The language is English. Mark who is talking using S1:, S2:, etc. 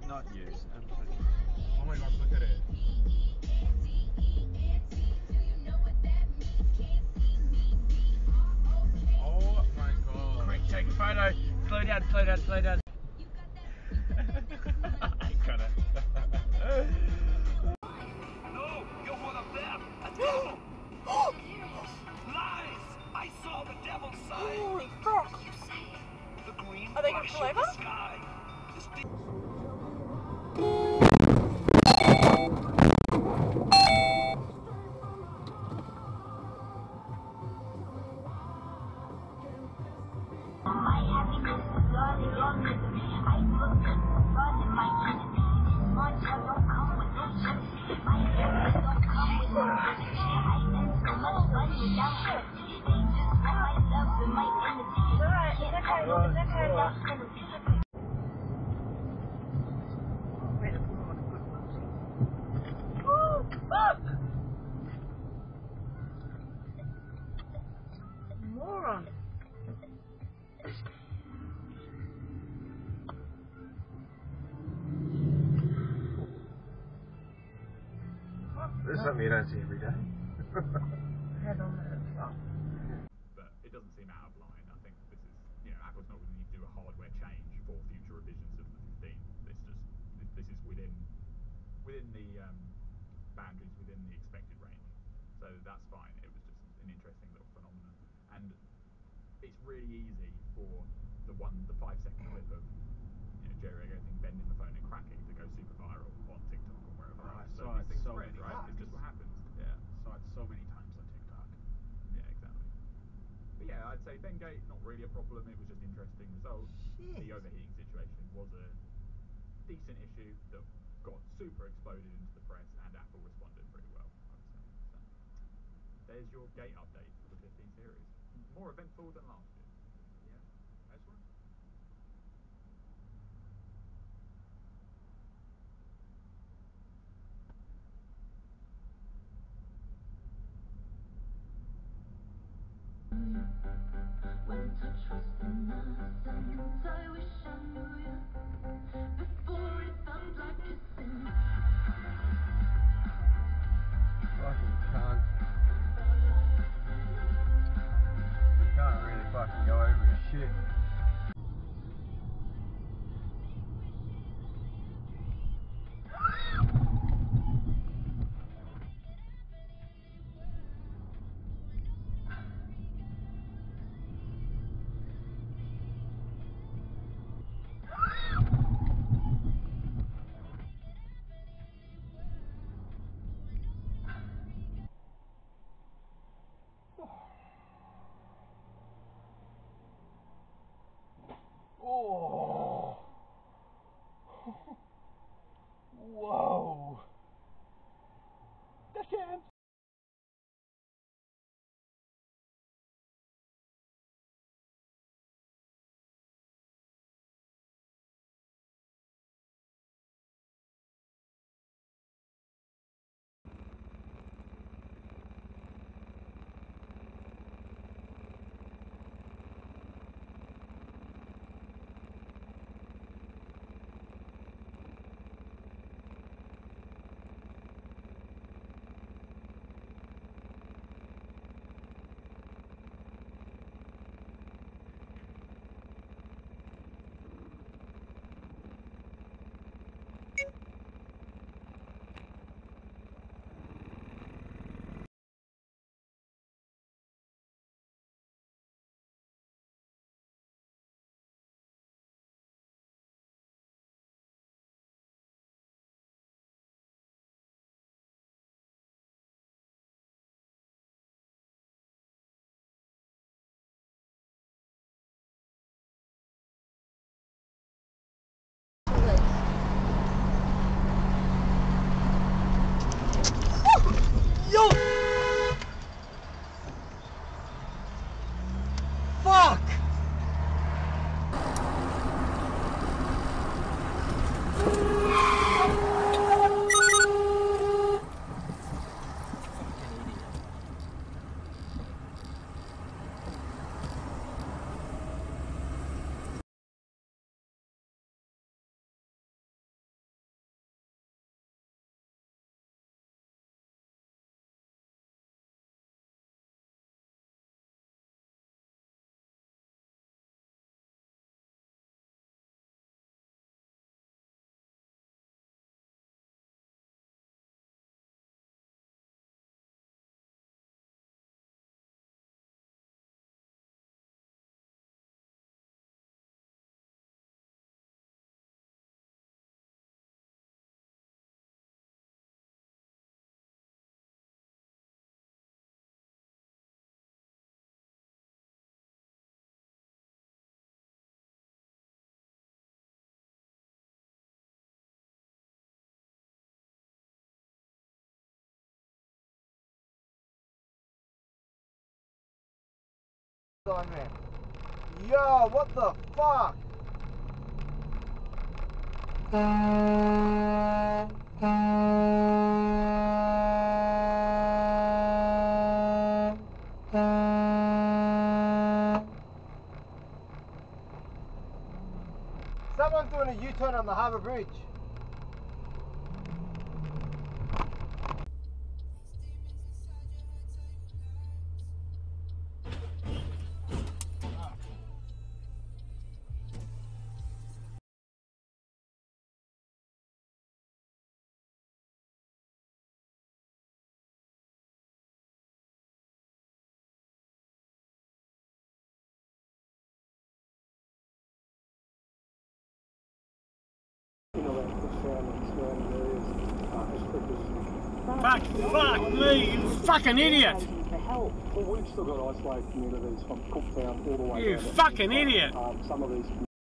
S1: Not you.
S2: Oh my gosh, look at it. Oh my god.
S1: Quick, take a photo. Slow down, slow down, slow down. I got it.
S3: No, you're one of them. A devil. Lies. I saw the devil's sign.
S4: Holy fuck!
S3: The green
S4: Are they gonna
S3: flash
S4: pull
S3: in
S4: over?
S3: the sky. This big-
S4: Moron.
S1: This is something you don't see every day.
S4: Head on the fuck.
S2: But it doesn't seem out of line. I think this is, Apple's not going to need to do a hardware change for future revisions of the 15. This is within the boundaries, within the expected range. So that's fine. It was just an interesting little phenomenon. And it's really easy for the 5-second clip of Jerry thing bending the phone and cracking to go super viral on TikTok or wherever else.
S1: I saw it
S2: these things
S1: so
S2: spread,
S1: many
S2: right?
S1: times.
S2: It's just what happens. Yeah.
S1: Saw it so many times on TikTok.
S2: Yeah, exactly. But yeah, I'd say Bengate, not really a problem. It was just interesting results. The overheating situation was a decent issue that got super exploded into the press, and Apple responded pretty well, I would say. So there's your Gate update for the 15 series. More eventful than last year.
S1: Yeah, nice one.
S5: When touch was innocent, I wish I knew you before it felt like kissing.
S1: Fucking cunt. Can't really fucking go over his shit. Yo, what the fuck? Someone's doing a U-turn on the Harbour Bridge.
S6: Fuck me, you fucking idiot!
S7: Well, we've still got ice lake communities from Cooktown all the way
S6: You
S7: down to-
S6: fucking idiot!
S7: Some of these